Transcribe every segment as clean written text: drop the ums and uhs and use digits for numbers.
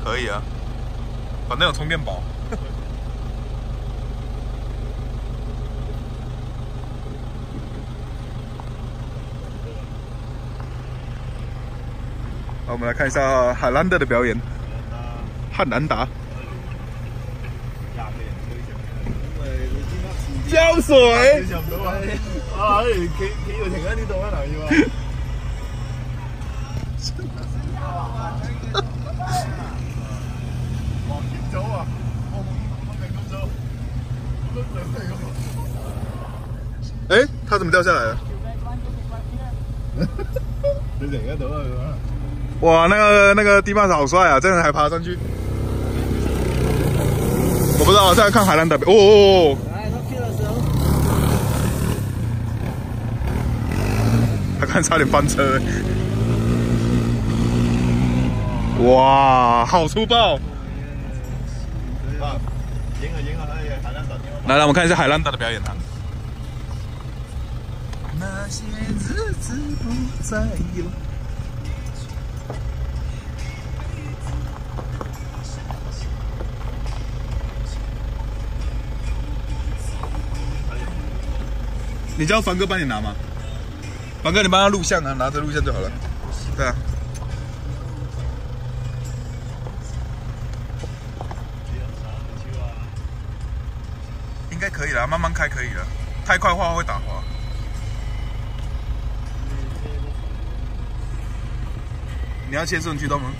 可以啊，反正有充电宝。好，我们来看一下海兰德的表演。汉兰达。浇水。 啊！企度停喺呢度啊，嗱要啊！黃添早啊！我明咁早，我都兩歲咁。 哎，它怎么掉下来了？ 你停得到啊？ 哇，那个地曼好帅啊！这样还爬上去。我不知道，现在看海兰德表。哦。他看差点翻车。哇，好粗暴！来，我们看一下海兰德的表演啊。那些日子不再有。你叫凡哥帮你拿吗？凡哥，你帮他录像啊，拿着录像就好了。对啊。应该可以了，慢慢开可以了。太快的话会打滑。你要切顺驱动吗？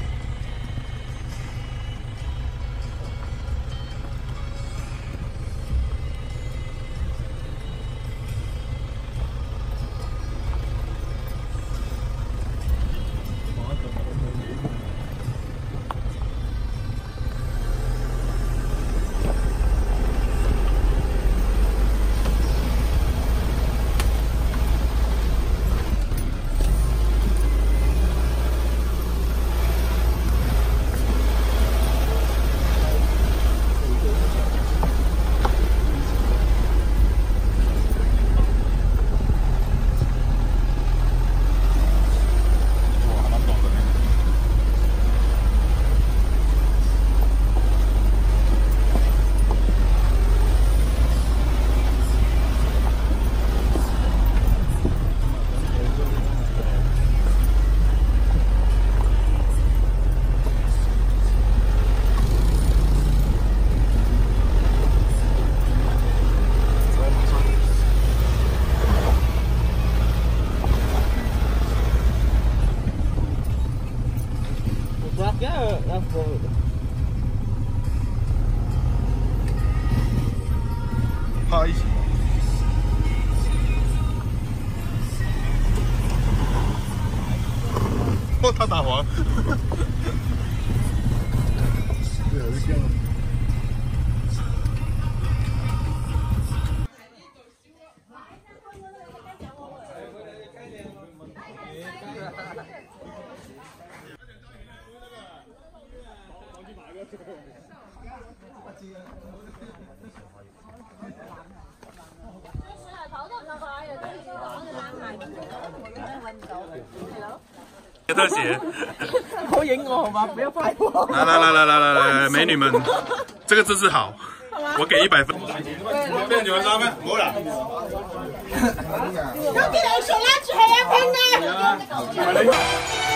拍一起。哦，他打滑。 对啊，是这样。 特写， 好影我好吗？不要拍我。 来，美女们，这个姿势好，我给100分。变你们3分，冇啦。 咁邊度數啦，住係一拼啊！